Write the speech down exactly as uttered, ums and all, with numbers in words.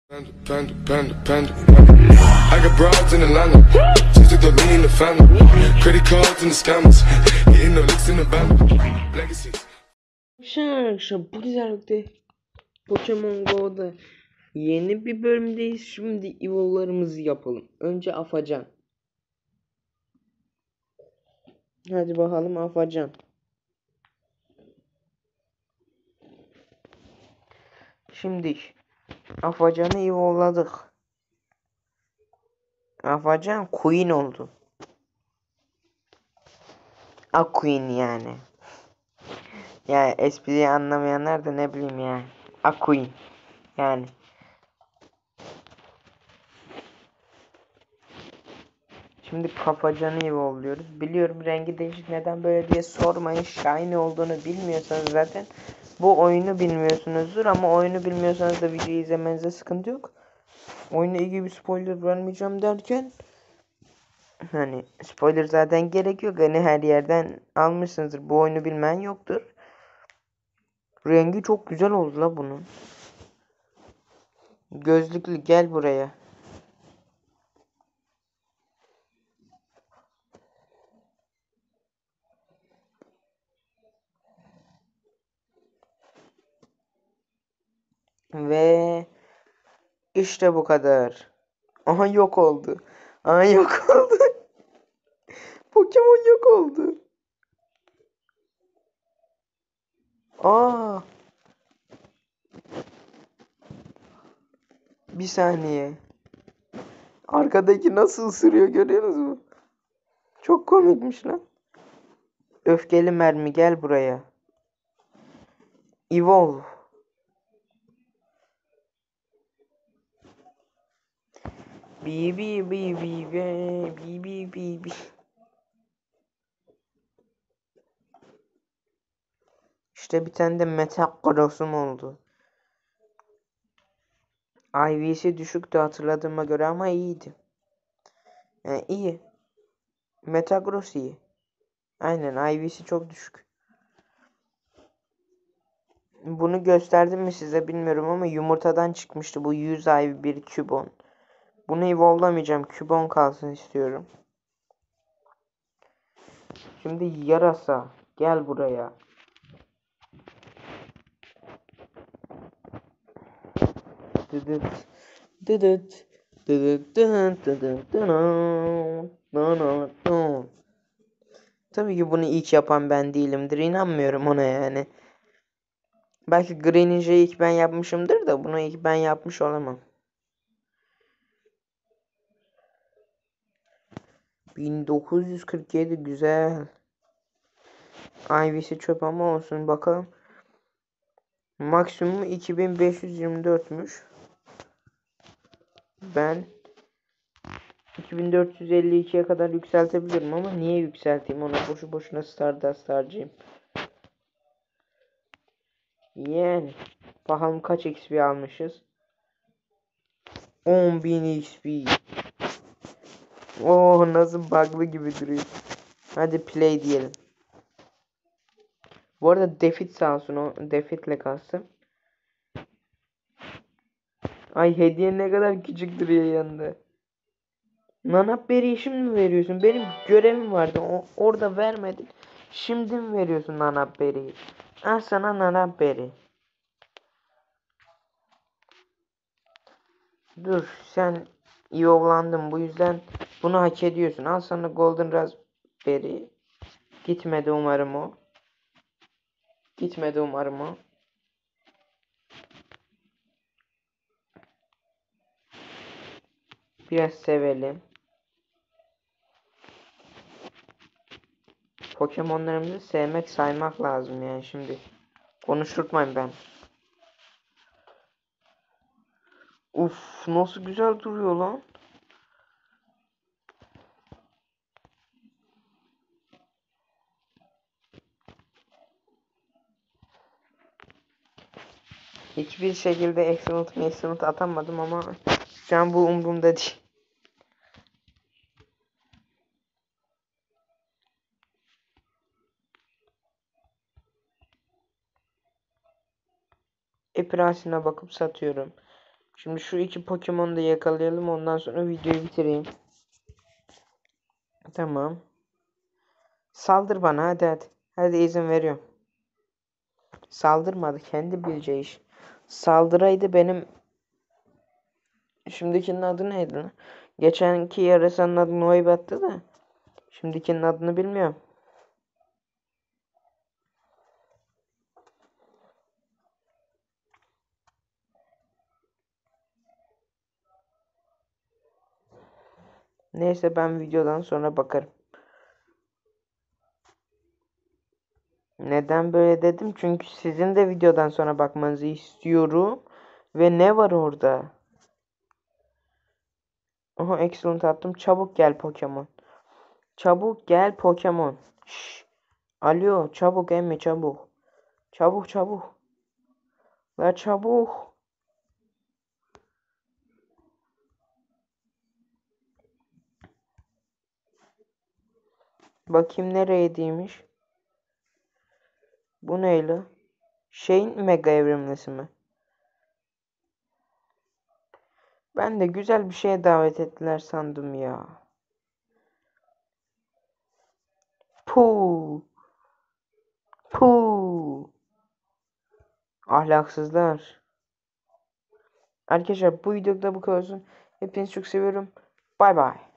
Panda, panda, panda, panda, panda. I got broads in Atlanta. Just took the lean in the family. Credit cards and the scammers. Hitting the licks in the band. Legacies. Arkadaşlar bu güzellikte Pokemon Go'da yeni bir bölümdeyiz. Şimdi evol'larımızı yapalım. Önce Afacan. Hadi bakalım Afacan. Şimdi Afacan'ı evol'ladık. Afacan Queen oldu. A Queen yani. Yani espriyi anlamayanlar da ne bileyim yani. A Queen. Yani. Şimdi Kafacan'ı evolluyoruz. Biliyorum rengi değişik, neden böyle diye sormayın. Shiny olduğunu bilmiyorsanız zaten bu oyunu bilmiyorsunuzdur, ama oyunu bilmiyorsanız da videoyu izlemenize sıkıntı yok. Oyuna ilgili bir spoiler vermeyeceğim derken hani spoiler zaten gerek yok. Hani her yerden almışsınızdır. Bu oyunu bilmeyen yoktur. Rengi çok güzel oldu la bunun. Gözlüklü gel buraya. Ve işte bu kadar. Aha yok oldu. Aha yok oldu. Pokemon yok oldu. Aa. Bir saniye. Arkadaki nasıl ısırıyor, görüyorsunuz mu? Çok komikmiş lan. Öfkeli mermi gel buraya. Evolve. Bi bi bi bi bi bi bi bi bi. İşte bir tane de Metagross'um oldu. I V'si düşüktü hatırladığıma göre ama iyiydi. Yani iyi. Metagross iyi. Aynen, I V'si çok düşük. Bunu gösterdim mi size bilmiyorum ama yumurtadan çıkmıştı bu yüz I V bir Cubone. Bunu evolve'lamayacağım. Cubone kalsın istiyorum. Şimdi yarasa gel buraya. Dıdıt. Dıdıt. Dıdıt dıdıt dıdıt dıdıt. Tabii ki bunu ilk yapan ben değilimdir. İnanmıyorum ona yani. Belki Greninja'yı ilk ben yapmışımdır da bunu ilk ben yapmış olamam. bin dokuz yüz kırk yedi güzel. I V'si çöp ama olsun bakalım. Maksimum iki bin beş yüz yirmi dörtmüş. Ben iki bin dört yüz elli ikiye kadar yükseltebilirim ama niye yükselteyim, ona boşu boşuna Stardust harcayayım. Yani bakalım kaç X P almışız. on bin X P. Oh, nasıl bug'lı gibi duruyor. Hadi play diyelim. Bu arada Defit sağ olsun, o Defit'le kalsın. Ay, hediye ne kadar küçük duruyor yanında. Nanapberi'yi şimdi mi veriyorsun? Benim görevim vardı. O, orada vermedin. Şimdi mi veriyorsun Nanapberi'yi? Al sana Nanapberi. Dur, sen iyi ovlandın, bu yüzden bunu hak ediyorsun. Al sana Golden Raspberry. Gitmedi umarım o. Gitmedi umarım o. Biraz sevelim. Pokemonlarımızı sevmek saymak lazım yani şimdi. Konuşturtmayın ben. Uf, nasıl güzel duruyor lan. Hiçbir şekilde excellent mi excellent atamadım ama şu an bu umurumda değil. Epirasine bakıp satıyorum. Şimdi şu iki Pokemon'u da yakalayalım. Ondan sonra videoyu bitireyim. Tamam. Saldır bana hadi hadi. Hadi izin veriyorum. Saldırmadı. Kendi bileceği iş. Saldıraydı benim... Şimdikinin adı neydi lan? Geçenki yarasının adı Noibat'tı da. Şimdikinin adını bilmiyorum. Neyse ben videodan sonra bakarım. Neden böyle dedim? Çünkü sizin de videodan sonra bakmanızı istiyorum. Ve ne var orada? Oha excellent attım. Çabuk gel Pokemon. Çabuk gel Pokemon. Şş. Alo çabuk emmi çabuk. Çabuk çabuk. La çabuk. Bakayım nereyediymiş. Bu neyle? Şeyin mega evrimlisi mi? Ben de güzel bir şeye davet ettiler sandım ya. Puu. Puu. Ahlaksızlar. Arkadaşlar bu videoda bu kadar olsun. Hepinizi çok seviyorum. Bay bay.